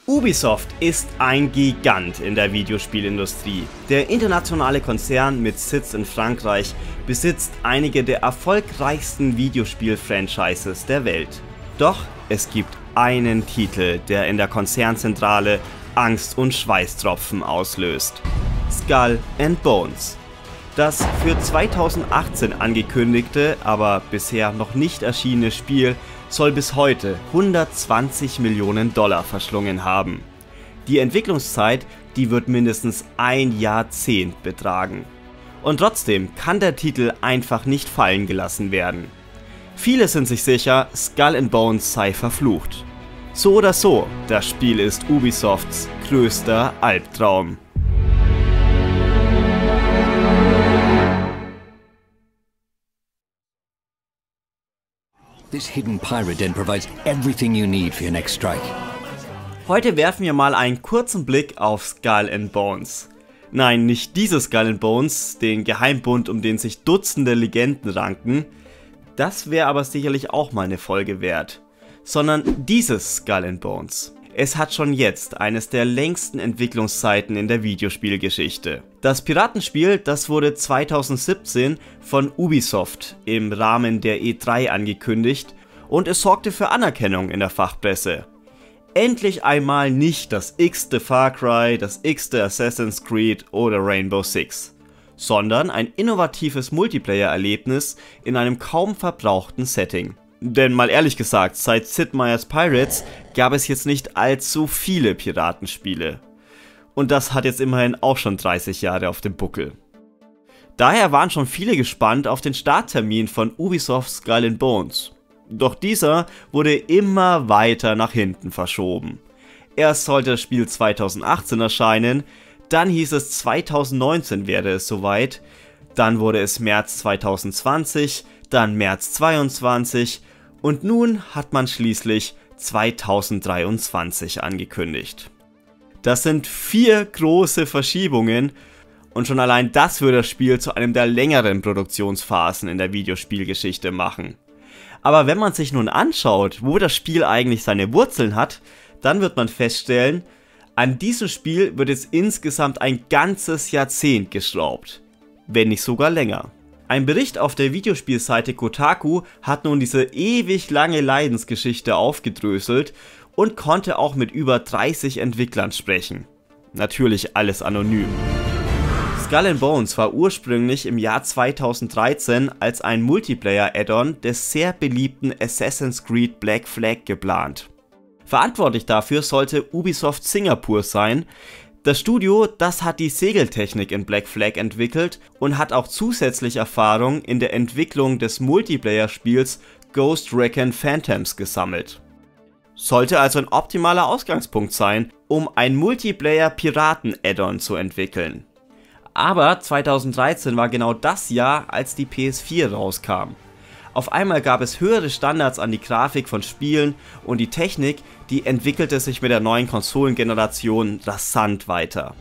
Ubisoft ist ein Gigant in der Videospielindustrie. Der internationale Konzern mit Sitz in Frankreich besitzt einige der erfolgreichsten Videospiel-Franchises der Welt. Doch es gibt einen Titel, der in der Konzernzentrale Angst und Schweißtropfen auslöst: Skull and Bones. Das für 2018 angekündigte, aber bisher noch nicht erschienene Spiel soll bis heute 120 Millionen Dollar verschlungen haben. Die Entwicklungszeit, die wird mindestens ein Jahrzehnt betragen. Und trotzdem kann der Titel einfach nicht fallen gelassen werden. Viele sind sich sicher, Skull and Bones sei verflucht. So oder so, das Spiel ist Ubisofts größter Albtraum. This hidden pirate den provides everything you need for your next strike. Heute werfen wir mal einen kurzen Blick auf Skull and Bones. Nein, nicht dieses Skull and Bones, den Geheimbund, um den sich Dutzende Legenden ranken. Das wäre aber sicherlich auch mal eine Folge wert. Sondern dieses Skull and Bones. Es hat schon jetzt eines der längsten Entwicklungszeiten in der Videospielgeschichte. Das Piratenspiel, das wurde 2017 von Ubisoft im Rahmen der E3 angekündigt und es sorgte für Anerkennung in der Fachpresse. Endlich einmal nicht das x-te Far Cry, das x-te Assassin's Creed oder Rainbow Six, sondern ein innovatives Multiplayer-Erlebnis in einem kaum verbrauchten Setting. Denn mal ehrlich gesagt, seit Sid Meier's Pirates gab es jetzt nicht allzu viele Piratenspiele. Und das hat jetzt immerhin auch schon 30 Jahre auf dem Buckel. Daher waren schon viele gespannt auf den Starttermin von Ubisoft Skull and Bones. Doch dieser wurde immer weiter nach hinten verschoben. Erst sollte das Spiel 2018 erscheinen, dann hieß es 2019 wäre es soweit, dann wurde es März 2020, dann März 2022 und nun hat man schließlich 2023 angekündigt. Das sind 4 große Verschiebungen und schon allein das würde das Spiel zu einem der längeren Produktionsphasen in der Videospielgeschichte machen. Aber wenn man sich nun anschaut, wo das Spiel eigentlich seine Wurzeln hat, dann wird man feststellen, an diesem Spiel wird es insgesamt ein ganzes Jahrzehnt geschraubt, wenn nicht sogar länger. Ein Bericht auf der Videospielseite Kotaku hat nun diese ewig lange Leidensgeschichte aufgedröselt und konnte auch mit über 30 Entwicklern sprechen. Natürlich alles anonym. Skull and Bones war ursprünglich im Jahr 2013 als ein Multiplayer-Add-on des sehr beliebten Assassin's Creed Black Flag geplant. Verantwortlich dafür sollte Ubisoft Singapur sein. Das Studio, das hat die Segeltechnik in Black Flag entwickelt und hat auch zusätzlich Erfahrung in der Entwicklung des Multiplayer-Spiels Ghost Recon Phantoms gesammelt. Sollte also ein optimaler Ausgangspunkt sein, um ein Multiplayer-Piraten-Add-on zu entwickeln. Aber 2013 war genau das Jahr, als die PS4 rauskam. Auf einmal gab es höhere Standards an die Grafik von Spielen und die Technik, die entwickelte sich mit der neuen Konsolengeneration rasant weiter.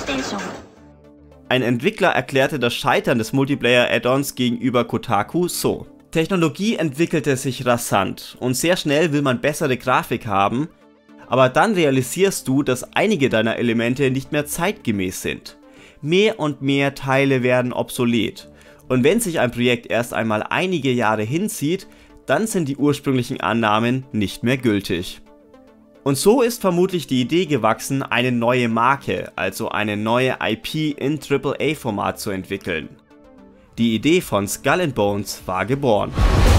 Ein Entwickler erklärte das Scheitern des Multiplayer-Add-ons gegenüber Kotaku so: Technologie entwickelte sich rasant und sehr schnell will man bessere Grafik haben, aber dann realisierst du, dass einige deiner Elemente nicht mehr zeitgemäß sind. Mehr und mehr Teile werden obsolet. Und wenn sich ein Projekt erst einmal einige Jahre hinzieht, dann sind die ursprünglichen Annahmen nicht mehr gültig. Und so ist vermutlich die Idee gewachsen, eine neue Marke, also eine neue IP in AAA-Format zu entwickeln. Die Idee von Skull and Bones war geboren.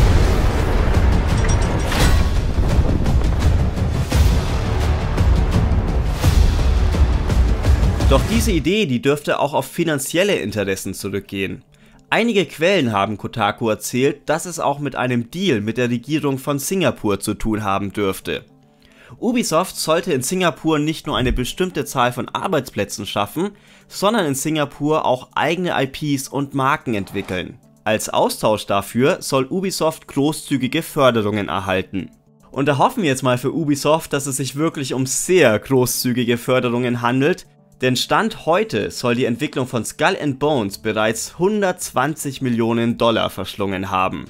Doch diese Idee, die dürfte auch auf finanzielle Interessen zurückgehen. Einige Quellen haben Kotaku erzählt, dass es auch mit einem Deal mit der Regierung von Singapur zu tun haben dürfte. Ubisoft sollte in Singapur nicht nur eine bestimmte Zahl von Arbeitsplätzen schaffen, sondern in Singapur auch eigene IPs und Marken entwickeln. Als Austausch dafür soll Ubisoft großzügige Förderungen erhalten. Und da hoffen wir jetzt mal für Ubisoft, dass es sich wirklich um sehr großzügige Förderungen handelt, denn Stand heute soll die Entwicklung von Skull and Bones bereits 120 Millionen Dollar verschlungen haben.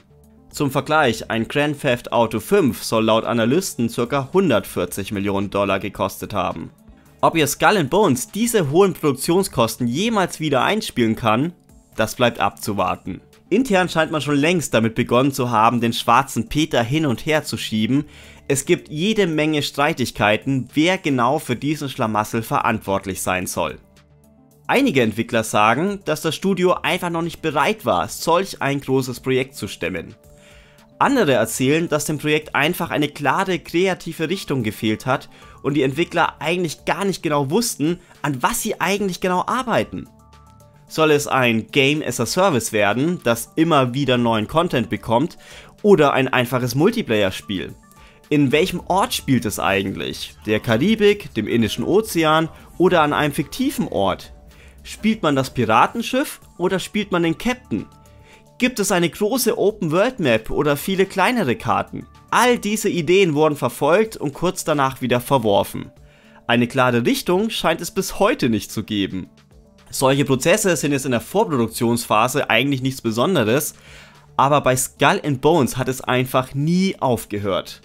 Zum Vergleich, ein Grand Theft Auto 5 soll laut Analysten ca. 140 Millionen Dollar gekostet haben. Ob ihr Skull and Bones diese hohen Produktionskosten jemals wieder einspielen kann, das bleibt abzuwarten. Intern scheint man schon längst damit begonnen zu haben, den schwarzen Peter hin und her zu schieben. Es gibt jede Menge Streitigkeiten, wer genau für diesen Schlamassel verantwortlich sein soll. Einige Entwickler sagen, dass das Studio einfach noch nicht bereit war, solch ein großes Projekt zu stemmen. Andere erzählen, dass dem Projekt einfach eine klare kreative Richtung gefehlt hat und die Entwickler eigentlich gar nicht genau wussten, an was sie eigentlich genau arbeiten. Soll es ein Game as a Service werden, das immer wieder neuen Content bekommt, oder ein einfaches Multiplayer-Spiel? In welchem Ort spielt es eigentlich? Der Karibik, dem Indischen Ozean oder an einem fiktiven Ort? Spielt man das Piratenschiff oder spielt man den Captain? Gibt es eine große Open-World-Map oder viele kleinere Karten? All diese Ideen wurden verfolgt und kurz danach wieder verworfen. Eine klare Richtung scheint es bis heute nicht zu geben. Solche Prozesse sind jetzt in der Vorproduktionsphase eigentlich nichts Besonderes, aber bei Skull and Bones hat es einfach nie aufgehört.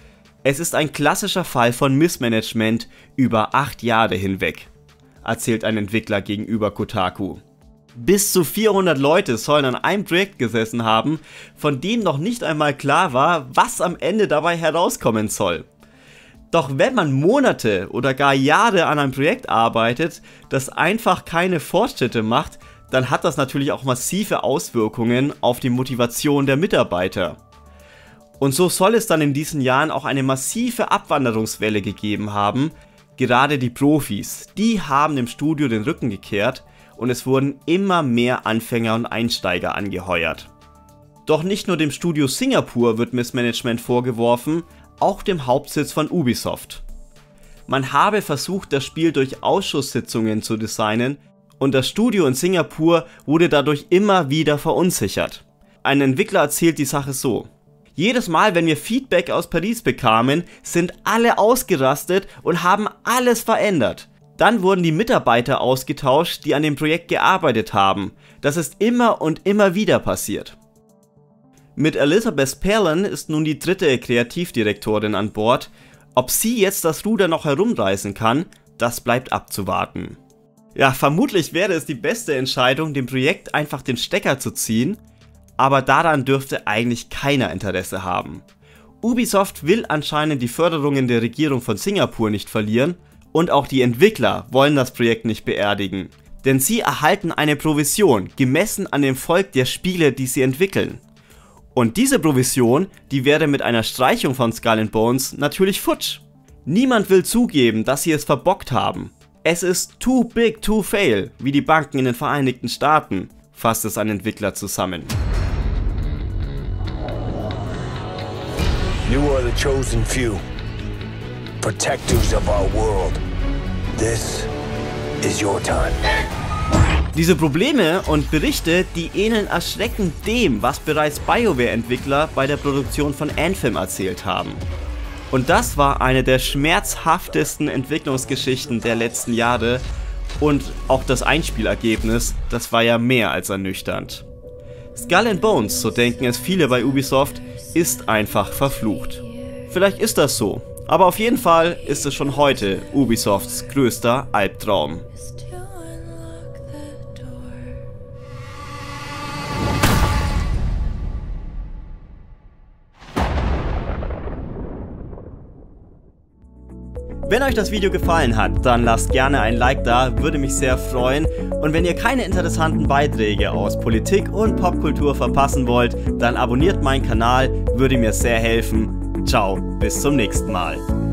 Es ist ein klassischer Fall von Missmanagement über 8 Jahre hinweg, erzählt ein Entwickler gegenüber Kotaku. Bis zu 400 Leute sollen an einem Projekt gesessen haben, von dem noch nicht einmal klar war, was am Ende dabei herauskommen soll. Doch wenn man Monate oder gar Jahre an einem Projekt arbeitet, das einfach keine Fortschritte macht, dann hat das natürlich auch massive Auswirkungen auf die Motivation der Mitarbeiter. Und so soll es dann in diesen Jahren auch eine massive Abwanderungswelle gegeben haben. Gerade die Profis, die haben dem Studio den Rücken gekehrt und es wurden immer mehr Anfänger und Einsteiger angeheuert. Doch nicht nur dem Studio Singapur wird Missmanagement vorgeworfen, auch dem Hauptsitz von Ubisoft. Man habe versucht, das Spiel durch Ausschusssitzungen zu designen und das Studio in Singapur wurde dadurch immer wieder verunsichert. Ein Entwickler erzählt die Sache so: Jedes Mal, wenn wir Feedback aus Paris bekamen, sind alle ausgerastet und haben alles verändert. Dann wurden die Mitarbeiter ausgetauscht, die an dem Projekt gearbeitet haben. Das ist immer und immer wieder passiert. Mit Elizabeth Perlin ist nun die dritte Kreativdirektorin an Bord. Ob sie jetzt das Ruder noch herumreißen kann, das bleibt abzuwarten. Ja, vermutlich wäre es die beste Entscheidung, dem Projekt einfach den Stecker zu ziehen, aber daran dürfte eigentlich keiner Interesse haben. Ubisoft will anscheinend die Förderungen der Regierung von Singapur nicht verlieren und auch die Entwickler wollen das Projekt nicht beerdigen, denn sie erhalten eine Provision, gemessen an dem Volk der Spiele, die sie entwickeln. Und diese Provision, die wäre mit einer Streichung von Skull and Bones natürlich futsch. Niemand will zugeben, dass sie es verbockt haben. Es ist too big to fail, wie die Banken in den Vereinigten Staaten, fasst es ein Entwickler zusammen. You are the chosen few, protectors of our world. This is your time. Diese Probleme und Berichte, die ähneln erschreckend dem, was bereits BioWare-Entwickler bei der Produktion von Anthem erzählt haben. Und das war eine der schmerzhaftesten Entwicklungsgeschichten der letzten Jahre und auch das Einspielergebnis, das war ja mehr als ernüchternd. Skull and Bones, so denken es viele bei Ubisoft, ist einfach verflucht. Vielleicht ist das so, aber auf jeden Fall ist es schon heute Ubisofts größter Albtraum. Wenn euch das Video gefallen hat, dann lasst gerne ein Like da, würde mich sehr freuen. Und wenn ihr keine interessanten Beiträge aus Politik und Popkultur verpassen wollt, dann abonniert meinen Kanal, würde mir sehr helfen. Ciao, bis zum nächsten Mal.